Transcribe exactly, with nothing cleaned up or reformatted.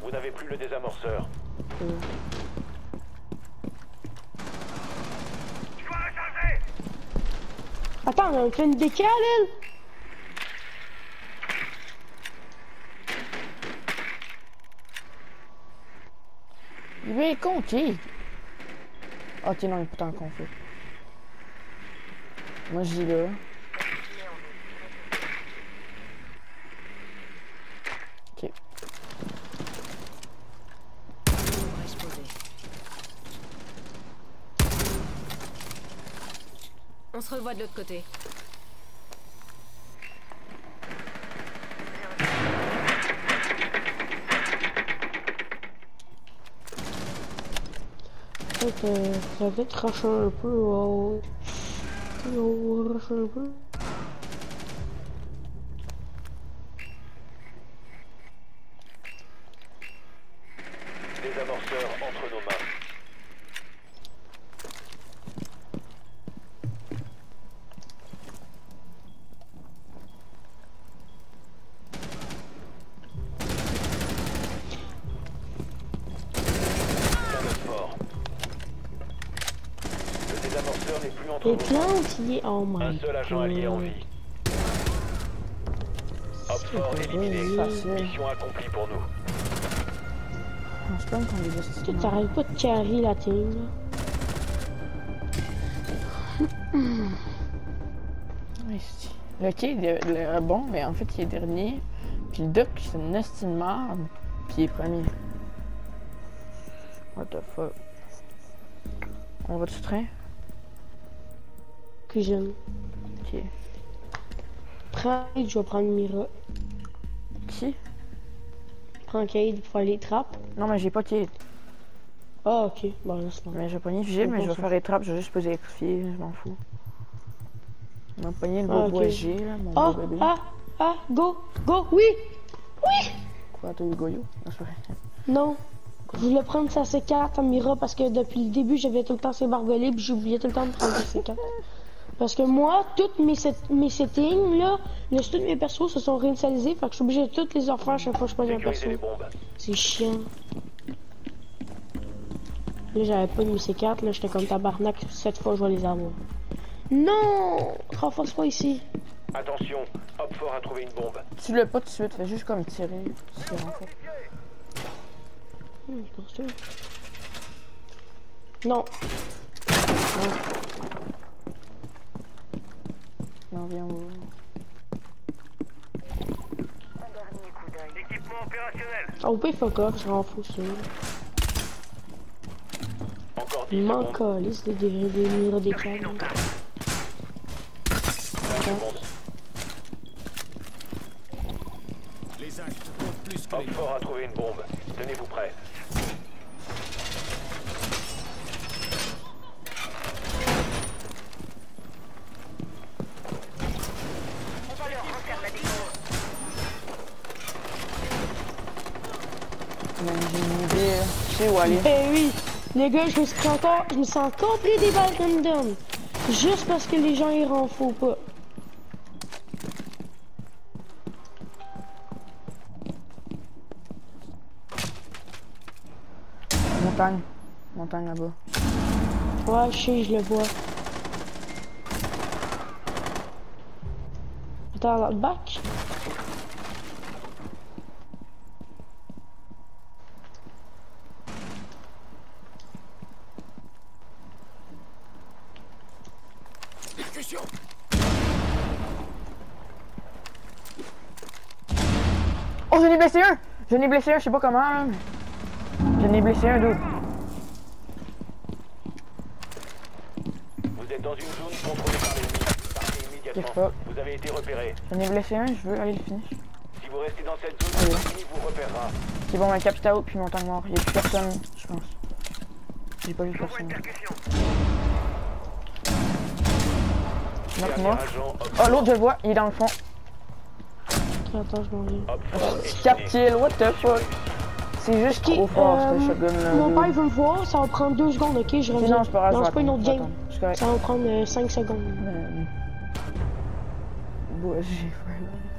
Vous n'avez plus le désamorceur. Euh. Je dois recharger. Attends, on fait une décale, elle? Il va être con, qui? Ok, non, il est putain con, fait. Moi, je dis là. Ok. On se revoit de l'autre côté. Peut-être, euh, ça va peut-être racher un peu. Oh. Oh, racher un peu. Désamorceur entre nos mains. Le désamorceur n'est plus entre Les nos mains. plantes, il est. Oh my Un seul agent allié en vie. Hopfort éliminé. Facile. Mission accomplie pour nous. On se plaint qu'on les Est-ce que estime. t'arrêtes pas de carrer la team, là? Oui, c'est- le quai est le, le bon, mais en fait, il est dernier. Puis le duck, c'est une estime de merde. Puis il est premier. What the fuck? On va du train? Cuisine. Ok. Prends, je vais prendre Mira. Qui? Prends Cade pour faire les trappes. Non, mais j'ai pas Kate. Ah, ok. Bon, là, c'est bon. Mais j'ai pogné Vigile, mais je vais faire les trappes, je vais juste poser les coupiers, je m'en fous. On a pogné le beau Ah, ok. bois G, là, mon Ah, beau bébé. ah, ah, go, go, oui, oui. Quoi, t'as eu Goyo? Non, c'est vrai. Non. Je voulais prendre sa C quatre à Mira parce que depuis le début, j'avais tout le temps ses barbelés puis j'oubliais tout le temps de prendre sa C quatre. Parce que moi, toutes mes, set mes settings, là, là, tous mes persos se sont réinitialisés, fait que je suis obligé de toutes les refaire à chaque fois que je prends un perso. Sécuriser les bombes. C'est chiant. Là, j'avais pas de mes C quatre, là, j'étais comme tabarnak, cette fois, je vais les avoir. Non! Renforce pas ici. Attention, Hopfort a trouvé une bombe. Tu l'as pas tout de suite, fais juste comme tirer. tirer en fait. Hmm, je pense que... Non. Non, viens, on va. Équipement opérationnel. Ah, au pire, fuck off, je m'en fous, ça. Encore dix Il m'en secondes. calisse des des des murs des câbles. cinq secondes. Les actes comptent plus que les Hopfort a trouvé une bombe. Tenez-vous prêts. Mais j'ai une idée, là. Je sais où aller. Eh oui! Les gars, je me suis pris encore, je me suis encore pris des balles random. Juste parce que les gens ils en font pas. Montagne. Montagne là-bas. Ouais, je sais, je le vois. Attends, là, back. percussions. Oh, j'en ai blessé un! J'en ai blessé un, je sais pas comment, là. J'en ai blessé un, d'autre. Vous êtes dans une zone contrôlée par l'ennemi. Partez immédiatement. Qu'est-ce que Vous avez été repéré. J'en ai blessé un, je veux aller le finir. Si vous restez dans cette zone, Allez. l'ennemi vous repérera. C'est bon, un Capitao puis montagne mort. Il y a plus personne, je pense. J'ai pas vu personne. Knock mort. Oh, l'autre, je le vois, il est dans le fond. Attends, je m'en viens. quatre kills, what the fuck? C'est juste Ok, trop fort, euh, ce shotgun là. Mon père veut me voir, ça va prendre deux secondes, ok? Je reviens. Non, c'est pas grave. Non, je c'est pas vais une autre attendre, game. je vais attendre. C'est correct. Ça va prendre euh, cinq secondes. Euh, bon, j'ai fait.